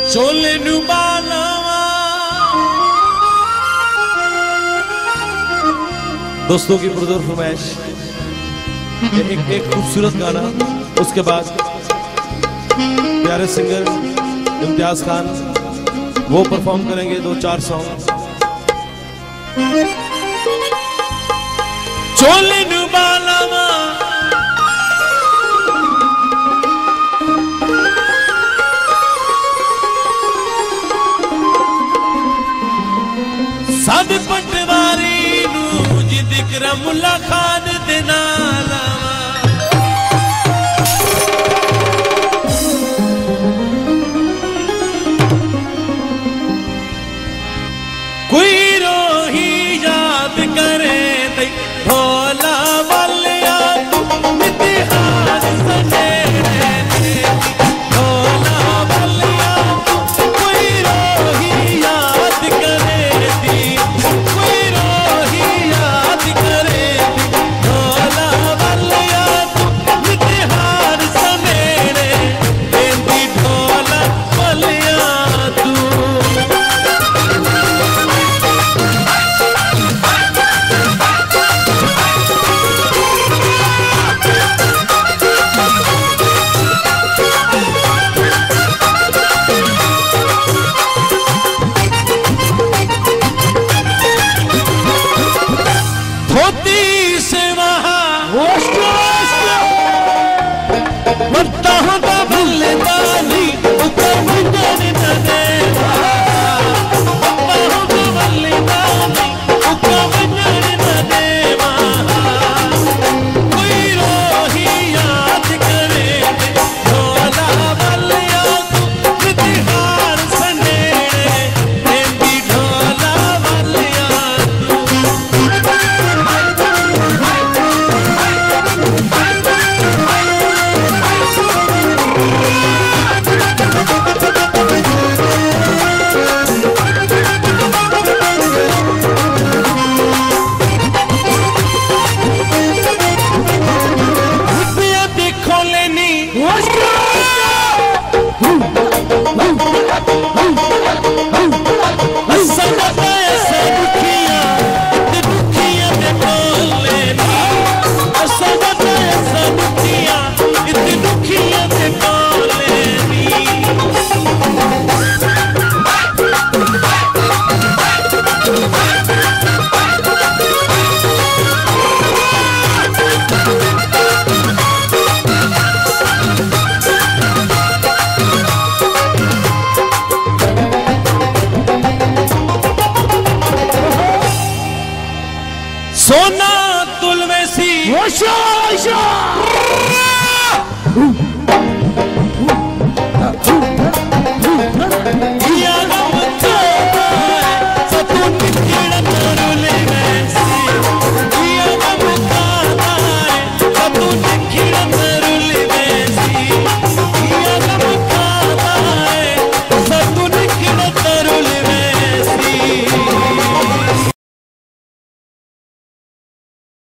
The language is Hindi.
चोले नु बालावा। दोस्तों की पुरजोर फरमाइश, एक खूबसूरत गाना, उसके बाद प्यारे सिंगर इम्तियाज खान वो परफॉर्म करेंगे 2-4 सॉन्ग। चोले नु बालावा साद पटवारी नू जिक्र मुला खान दे नाल कोई रोही याद करे दे भोला वालिया इतिहास सनेरे भोला वालिया कोई रोही याद करे दी कोई रोही याद करे दी भोला वालिया इतिहास सनेरे दी भोला वालिया तू। सोना तुलवेसी